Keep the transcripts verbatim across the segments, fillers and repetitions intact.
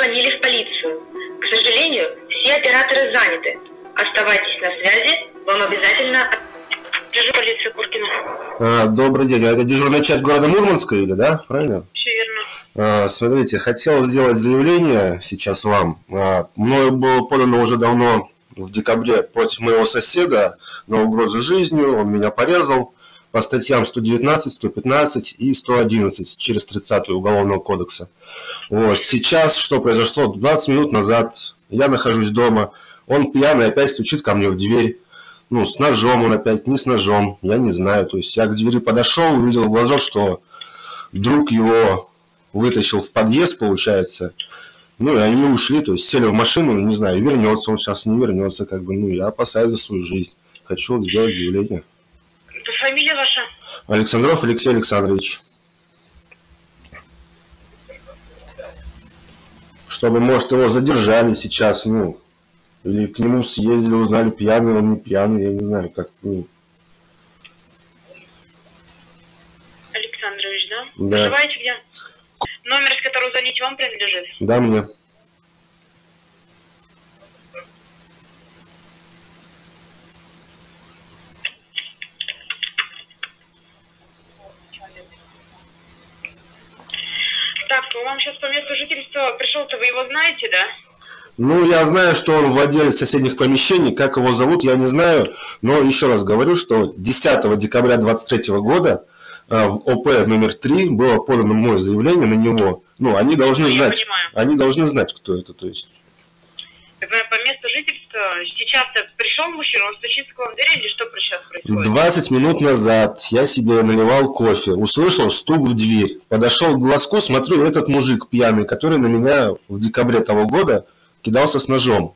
звонили в полицию. К сожалению, все операторы заняты. Оставайтесь на связи, вам обязательно... Дежурная полиция Куркина. А, добрый день. Это дежурная часть города Мурманска, или да? Правильно? Все верно. А, смотрите, хотел сделать заявление сейчас вам. А, мною было подано уже давно, в декабре, против моего соседа на угрозу жизнью. Он меня порезал по статьям сто девятнадцать, сто пятнадцать и сто одиннадцать через тридцатую Уголовного кодекса. Вот. Сейчас что произошло? двадцать минут назад я нахожусь дома. Он пьяный опять стучит ко мне в дверь. Ну, с ножом он опять, не с ножом, я не знаю. То есть я к двери подошел, увидел в глазок, что друг его вытащил в подъезд, получается. Ну, и они ушли, то есть сели в машину, не знаю, вернется он сейчас, не вернется, как бы. Ну, я опасаюсь за свою жизнь. Хочу вот сделать заявление. Это фамилия ваша? Александров Алексей Александрович. Чтобы, может, его задержали сейчас, ну... Или к нему съездили, узнали, пьяный он, не пьяный, я не знаю, как... Ну. Александрович, да? Да. Проживаете где? Номер, с которого звоните, вам принадлежит? Да, мне. Так, вам сейчас по месту жительства пришел-то, вы его знаете, да? Ну, я знаю, что он владелец соседних помещений, как его зовут, я не знаю, но еще раз говорю, что десятого декабря двадцать третьего года в ОП номер три было подано мое заявление на него. Ну, они должны я знать, понимаю. Они должны знать, кто это, то есть. Вы по месту жительства сейчас пришел мужчина, он стучится к вам в дверь или что сейчас происходит? двадцать минут назад я себе наливал кофе, услышал стук в дверь, подошел к глазку, смотрю, этот мужик пьяный, который на меня в декабре того года кидался с ножом.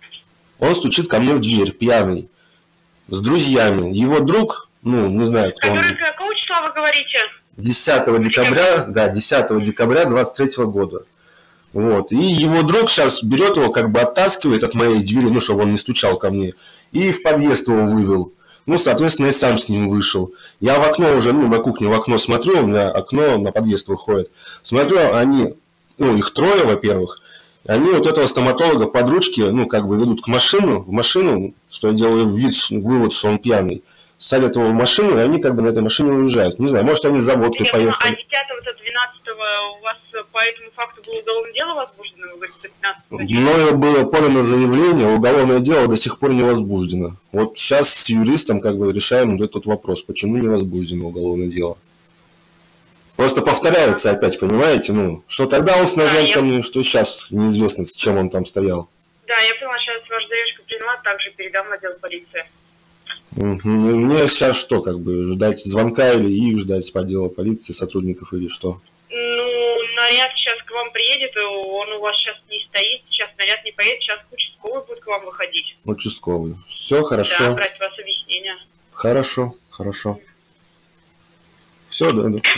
Он стучит ко мне в дверь, пьяный, с друзьями. Его друг, ну, не знаю, кто он. Который какого числа вы говорите? десятого декабря, да, десятого декабря двадцать третьего года. Вот. И его друг сейчас берет его, как бы оттаскивает от моей двери, ну, чтобы он не стучал ко мне, и в подъезд его вывел. Ну, соответственно, я сам с ним вышел. Я в окно уже, ну, на кухне в окно смотрю, у меня окно на подъезд выходит. Смотрю, они, ну, их трое, во-первых. Они вот этого стоматолога под ручки, ну, как бы ведут к машину, в машину, что я делаю вид, вывод, что он пьяный, садят его в машину, и они как бы на этой машине уезжают. Не знаю, может, они за водкой поехали. А десятого-двенадцатого у вас по этому факту было уголовное дело возбуждено? Вы говорите, пятнадцатого? Мною было подано заявление, уголовное дело до сих пор не возбуждено. Вот сейчас с юристом как бы решаем вот этот вопрос, почему не возбуждено уголовное дело. Просто повторяется опять, понимаете? Ну, что тогда он с ножом да, ко я... мне, что сейчас неизвестно, с чем он там стоял. Да, я поняла, сейчас ваша заявочка приняла, также передам в отдел полиции. Угу. Мне сейчас что, как бы, ждать звонка или их ждать по отделу полиции, сотрудников или что? Ну, наряд сейчас к вам приедет, он у вас сейчас не стоит, сейчас наряд не поедет, сейчас участковый будет к вам выходить. Участковый. Все хорошо. Да, брать у вас объяснение. Хорошо, хорошо. Все, да, да.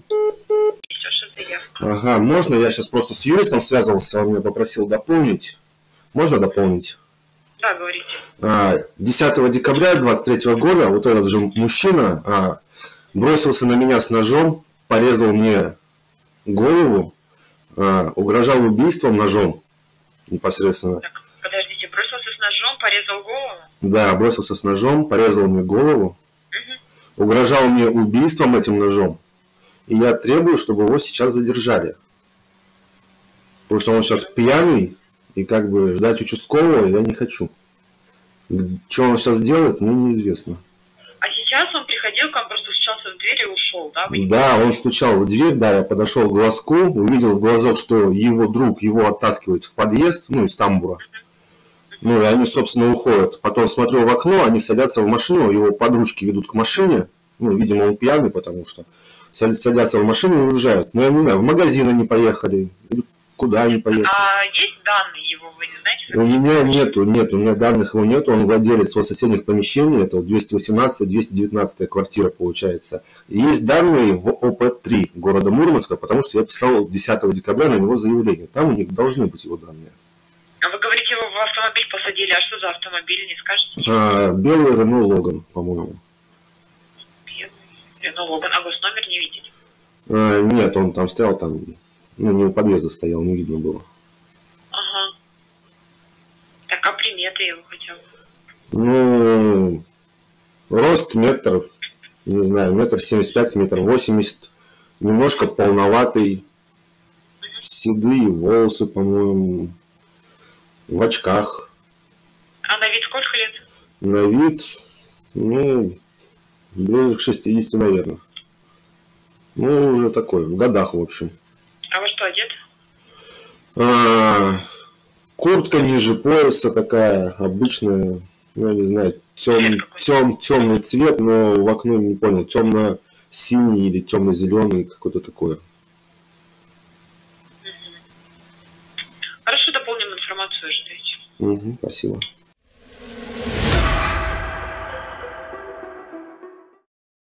Ага, можно я сейчас просто с юристом связывался, он меня попросил дополнить. Можно дополнить? Да, говорите. десятого декабря двадцать третьего года вот этот же мужчина а, бросился на меня с ножом, порезал мне голову, а, угрожал убийством ножом непосредственно. Так, подождите, бросился с ножом, порезал голову? Да, бросился с ножом, порезал мне голову. Угрожал мне убийством этим ножом. И я требую, чтобы его сейчас задержали. Потому что он сейчас пьяный, и как бы ждать участкового я не хочу. Что он сейчас делает, мне неизвестно. А сейчас он приходил к вам, просто стучался в дверь и ушел, да? Вы да, он стучал в дверь, да, я подошел к глазку, увидел в глазок, что его друг его оттаскивает в подъезд, ну, из тамбура. Ну, и они, собственно, уходят. Потом смотрю в окно, они садятся в машину, его подружки ведут к машине. Ну, видимо, он пьяный, потому что садятся в машину и уезжают. Ну, я не знаю, в магазин они поехали, или куда они поехали. А есть данные его, вы не знаете? У меня нету, нет, у меня данных его нету. Он владелец вот соседних помещений, это двести восемнадцатая, двести девятнадцатая квартира, получается. И есть данные в ОП три города Мурманска, потому что я писал десятого декабря на него заявление. Там у них должны быть его данные. А вы говорите, его в автомобиль посадили, а что за автомобиль, не скажете? А, белый Рено Логан, по-моему. Белый Рено Логан, а госномер не видите? А, нет, он там стоял, там, ну, не у подъезда стоял, не видно было. Ну, рост метр, не знаю, метр семьдесят пять, метр восемьдесят. Немножко полноватый, седые волосы, по-моему, в очках. А на вид сколько лет? На вид, ну, ближе к шестидесяти, наверное. Ну, уже такой, в годах, в общем. А во что одет? А, куртка ниже пояса такая, обычная, ну, я не знаю, тем, тем, темный цвет, но в окно не понял, темно-синий или темно-зеленый, какой-то такой. Хорошо, дополним информацию, ждите. Угу, спасибо.